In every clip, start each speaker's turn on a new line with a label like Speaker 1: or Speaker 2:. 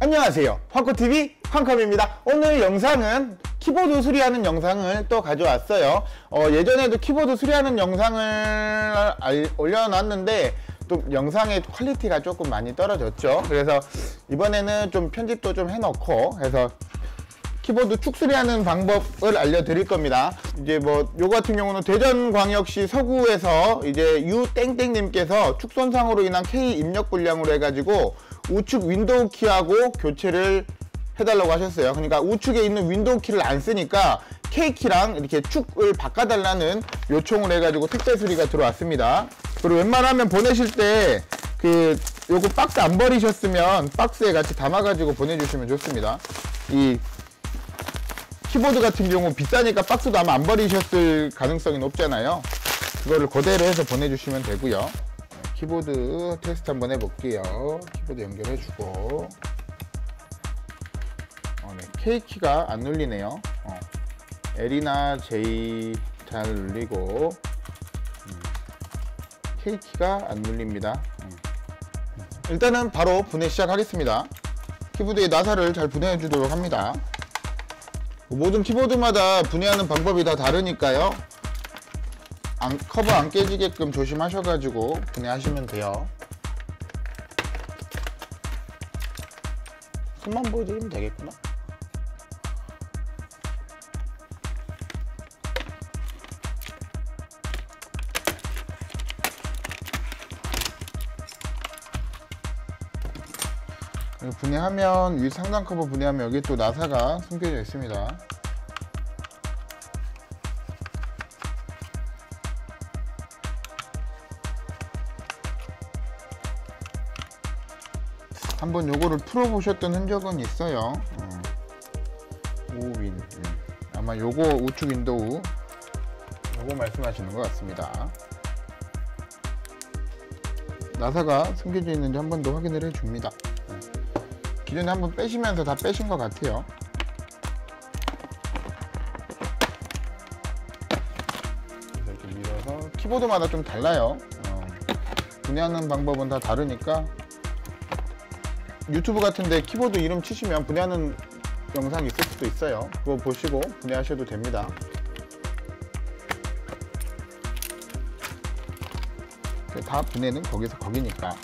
Speaker 1: 안녕하세요, 황코TV 황컴입니다. 오늘 영상은 키보드 수리하는 영상을 또 가져왔어요. 예전에도 키보드 수리하는 영상을 올려놨는데 또 영상의 퀄리티가 조금 많이 떨어졌죠. 그래서 이번에는 좀 편집도 좀 해놓고 해서 키보드 축 수리하는 방법을 알려드릴 겁니다. 이제 요거 같은 경우는 대전광역시 서구에서 이제 유땡땡님께서 축 손상으로 인한 K 입력 불량으로 해가지고 우측 윈도우 키하고 교체를 해달라고 하셨어요. 그러니까 우측에 있는 윈도우 키를 안 쓰니까 K 키랑 이렇게 축을 바꿔달라는 요청을 해가지고 택배 수리가 들어왔습니다. 그리고 웬만하면 보내실 때 요거 박스 안 버리셨으면 박스에 같이 담아가지고 보내주시면 좋습니다. 이 키보드 같은 경우 비싸니까 박스도 아마 안 버리셨을 가능성이 높잖아요. 그거를 그대로 해서 보내주시면 되고요. 키보드 테스트 한번 해볼게요. 키보드 연결해주고 네, K키가 안 눌리네요. L이나 J 잘 눌리고 K키가 안 눌립니다. 일단은 바로 분해 시작하겠습니다. 키보드의 나사를 잘 분해해 주도록 합니다. 모든 키보드마다 분해하는 방법이 다 다르니까요. 커버 안 깨지게끔 조심하셔가지고 분해하시면 돼요. 손만 보여드리면 되겠구나. 분해하면 위 상단 커버 분해하면 여기 또 나사가 숨겨져 있습니다. 한번 요거를 풀어보셨던 흔적은 있어요. 오윈 아마 요거 우측 윈도우 요거 말씀하시는 것 같습니다. 나사가 숨겨져 있는지 한 번 더 확인을 해줍니다. 기존에 한번 빼시면서 다 빼신 것 같아요. 이렇게 밀어서 키보드마다 좀 달라요. 분해하는 방법은 다 다르니까 유튜브 같은데 키보드 이름 치시면 분해하는 영상이 있을 수도 있어요. 그거 보시고 분해하셔도 됩니다. 다 분해는 거기니까.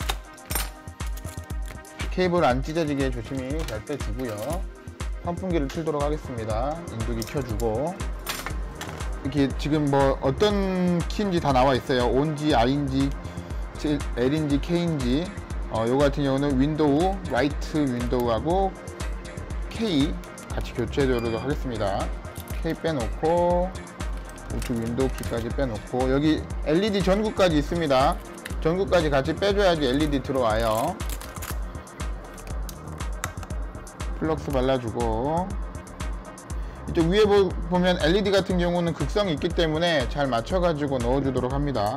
Speaker 1: 케이블 안 찢어지게 조심히 잘 빼주고요. 환풍기를 틀도록 하겠습니다. 인두기 켜주고 이렇게 지금 어떤 키인지 다 나와 있어요. ON인지 I인지 L인지 K인지 요거 같은 경우는 윈도우 라이트 윈도우하고 K 같이 교체해도록 하겠습니다. K 빼놓고 우측 윈도우 키까지 빼놓고 여기 LED 전구까지 있습니다. 전구까지 같이 빼줘야지 LED 들어와요. 플럭스 발라주고 이쪽 위에 보면 LED 같은 경우는 극성이 있기 때문에 잘 맞춰가지고 넣어주도록 합니다.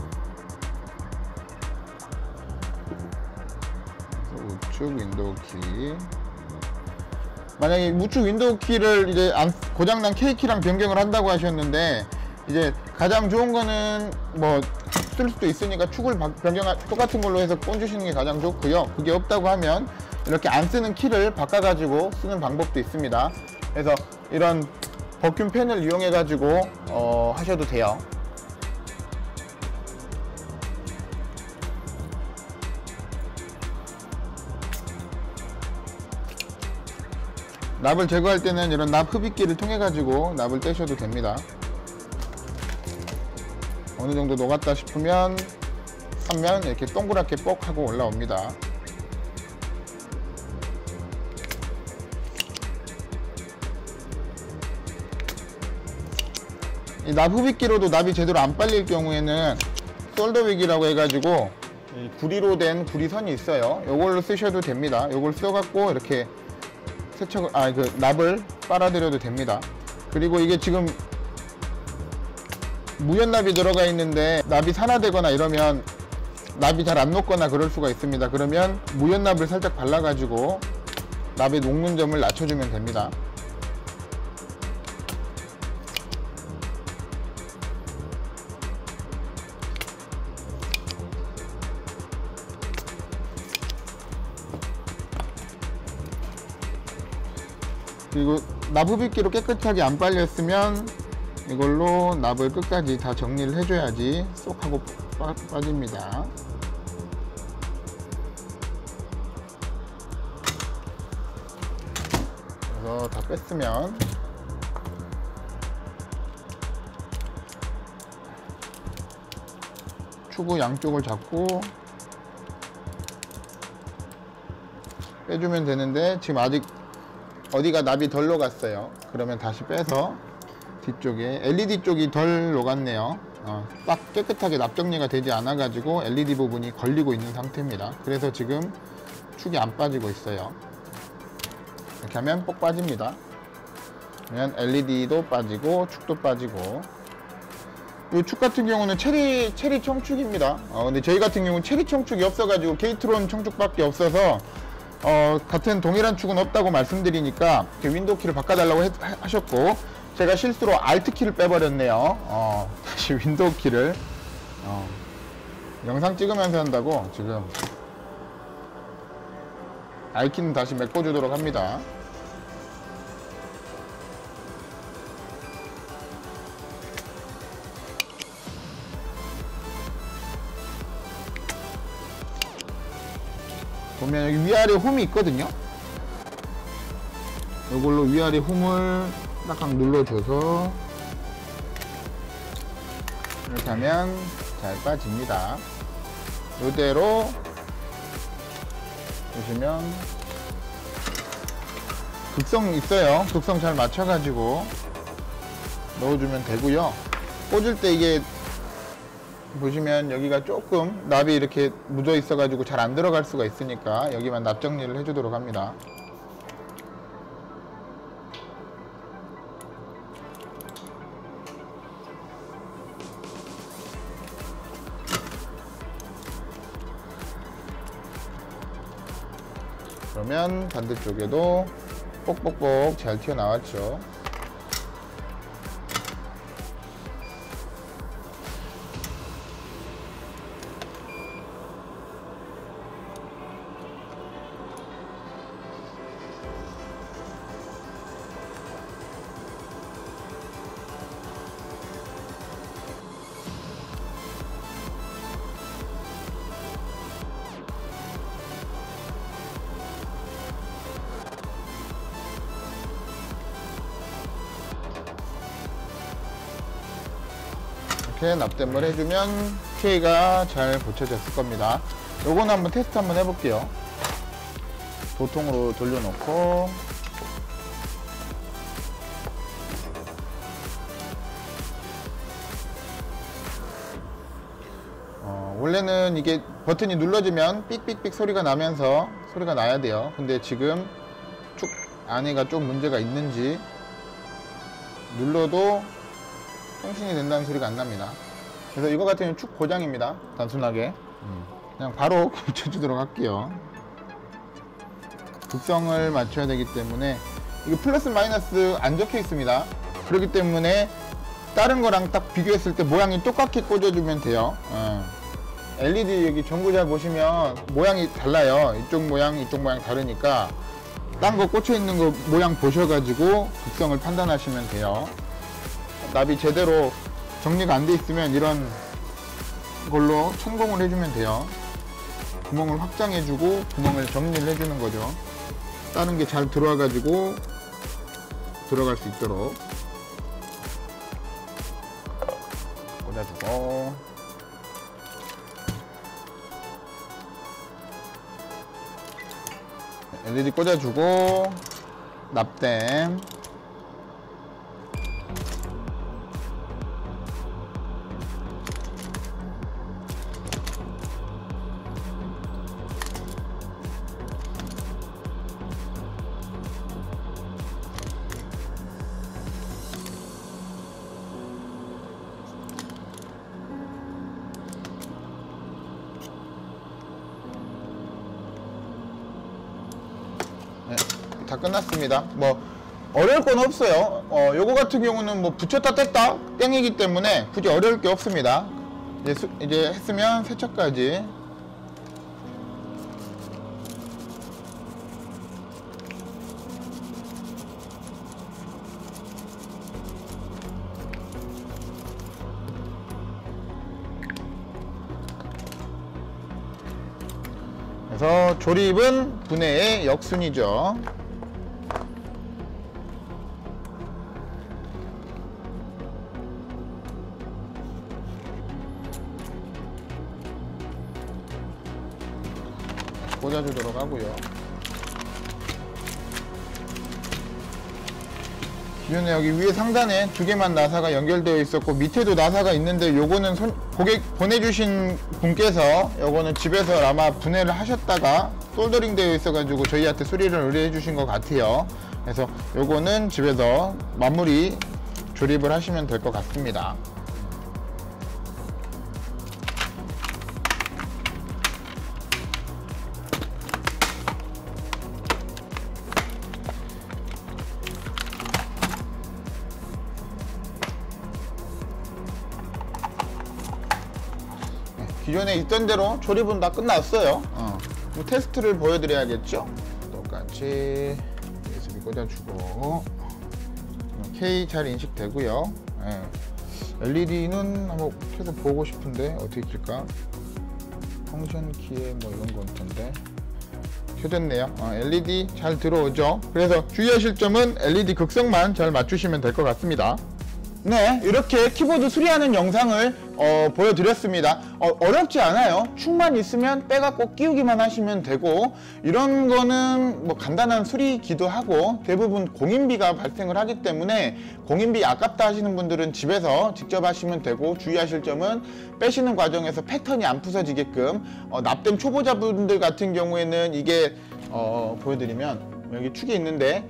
Speaker 1: 우측 윈도우 키 만약에 우측 윈도우 키를 이제 고장난 K키랑 변경을 한다고 하셨는데 이제 가장 좋은 거는 쓸 수도 있으니까 축을 똑같은 걸로 해서 꽂으시는 게 가장 좋고요. 그게 없다고 하면 이렇게 안 쓰는 키를 바꿔가지고 쓰는 방법도 있습니다. 그래서 이런 버큐 펜을 이용해가지고 하셔도 돼요. 납을 제거할 때는 이런 납 흡입기를 통해가지고 납을 떼셔도 됩니다. 어느 정도 녹았다 싶으면 하면 이렇게 동그랗게 뻑 하고 올라옵니다. 이 납 흡입기로도 납이 제대로 안 빨릴 경우에는 솔더윅이라고 해가지고 구리로 된 구리선이 있어요. 이걸로 쓰셔도 됩니다. 이걸 써갖고 이렇게 납을 빨아들여도 됩니다. 그리고 이게 지금 무연납이 들어가 있는데 납이 산화되거나 이러면 납이 잘 안 녹거나 그럴 수가 있습니다. 그러면 무연납을 살짝 발라가지고 납의 녹는 점을 낮춰주면 됩니다. 그리고 납흡입기로 깨끗하게 안 빨렸으면 이걸로 납을 끝까지 다 정리를 해줘야지 쏙 하고 빠집니다. 그래서 다 뺐으면 추구 양쪽을 잡고 빼주면 되는데 지금 아직 어디가 납이 덜 녹았어요. 그러면 다시 빼서 뒤쪽에 LED 쪽이 덜 녹았네요. 딱 깨끗하게 납 정리가 되지 않아 가지고 LED 부분이 걸리고 있는 상태입니다. 그래서 지금 축이 안 빠지고 있어요. 이렇게 하면 뽁 빠집니다. 그러면 LED도 빠지고 축도 빠지고. 이 축 같은 경우는 체리 청축입니다. 근데 저희 같은 경우는 체리 청축이 없어가지고 게이트론 청축밖에 없어서 같은 동일한 축은 없다고 말씀드리니까 윈도우 키를 바꿔달라고 하셨고, 제가 실수로 Alt 키를 빼버렸네요. 다시 윈도우 키를 영상 찍으면서 한다고 지금 R 키는 다시 메꿔주도록 합니다. 보면 여기 위아래 홈이 있거든요. 이걸로 위아래 홈을 딱딱 눌러줘서 이렇게 하면 잘 빠집니다. 이대로 보시면 극성 있어요. 극성 잘 맞춰가지고 넣어주면 되고요. 꽂을 때 이게 보시면 여기가 조금 납이 이렇게 묻어 있어 가지고 잘 안 들어갈 수가 있으니까 여기만 납 정리를 해주도록 합니다. 그러면 반대쪽에도 뽁뽁뽁 잘 튀어나왔죠. 이렇게 납땜을 해주면 K가 잘 붙여졌을 겁니다. 요거는 한번 테스트 한번 해볼게요. 도통으로 돌려놓고 원래는 이게 버튼이 눌러지면 삑삑삑 소리가 나면서 소리가 나야 돼요. 근데 지금 축 안에가 좀 문제가 있는지 눌러도 통신이 된다는 소리가 안 납니다. 그래서 이거 같은 경우는 축 고장입니다. 단순하게 그냥 바로 고쳐주도록 할게요. 극성을 맞춰야 되기 때문에 이게 플러스 마이너스 안 적혀 있습니다. 그렇기 때문에 다른 거랑 딱 비교했을 때 모양이 똑같게 꽂아주면 돼요. LED 여기 전구 잘 보시면 모양이 달라요. 이쪽 모양 다르니까 딴 거 꽂혀 있는 거 모양 보셔가지고 극성을 판단하시면 돼요. 납이 제대로 정리가 안 돼 있으면 이런 걸로 천공을 해주면 돼요. 구멍을 확장해주고 구멍을 정리를 해주는 거죠. 다른 게 잘 들어와가지고 들어갈 수 있도록 꽂아주고, LED 꽂아주고 납땜 다 끝났습니다. 뭐 어려울 건 없어요. 요거 같은 경우는 뭐 붙였다 뗐다 땡이기 때문에 굳이 어려울 게 없습니다. 이제 했으면 세척까지 그래서 조립은 분해의 역순이죠. 꽂아주도록 하고요. 기존에 여기 위에 상단에 두 개만 나사가 연결되어 있었고 밑에도 나사가 있는데 요거는 고객 보내주신 분께서 요거는 집에서 아마 분해를 하셨다가 솔더링 되어 있어 가지고 저희한테 수리를 의뢰해 주신 것 같아요. 그래서 요거는 집에서 마무리 조립을 하시면 될 것 같습니다. 기존에 있던 대로 조립은 다 끝났어요. 뭐 테스트를 보여드려야겠죠. 똑같이 USB 꽂아주고 K 잘 인식되고요. LED는 한번 켜서 보고 싶은데 어떻게 킬까? 펑션 키에 뭐 이런 거 같은데 켜졌네요. LED 잘 들어오죠. 그래서 주의하실 점은 LED 극성만 잘 맞추시면 될 것 같습니다. 네, 이렇게 키보드 수리하는 영상을 보여드렸습니다. 어렵지 않아요. 축만 있으면 빼갖고 끼우기만 하시면 되고, 이런 거는 뭐 간단한 수리기도 하고 대부분 공인비가 발생을 하기 때문에 공인비 아깝다 하시는 분들은 집에서 직접 하시면 되고, 주의하실 점은 빼시는 과정에서 패턴이 안 부서지게끔 납땜 초보자분들 같은 경우에는 이게 보여드리면 여기 축이 있는데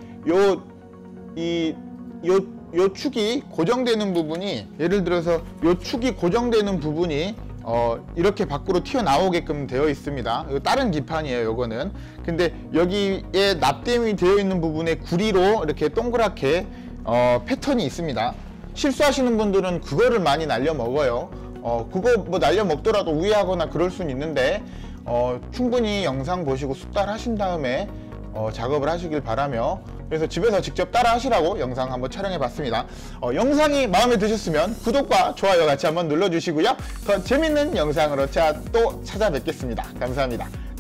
Speaker 1: 요 축이 고정되는 부분이, 예를 들어서 요 축이 고정되는 부분이 이렇게 밖으로 튀어나오게끔 되어 있습니다. 이거 다른 기판이에요, 요거는. 근데 여기에 납땜이 되어 있는 부분에 구리로 이렇게 동그랗게 패턴이 있습니다. 실수하시는 분들은 그거를 많이 날려 먹어요. 그거 뭐 날려 먹더라도 우회하거나 그럴 수는 있는데 충분히 영상 보시고 숙달하신 다음에 작업을 하시길 바라며, 그래서 집에서 직접 따라 하시라고 영상 한번 촬영해 봤습니다. 영상이 마음에 드셨으면 구독과 좋아요 같이 한번 눌러주시고요. 더 재밌는 영상으로 제가 또 찾아뵙겠습니다. 감사합니다.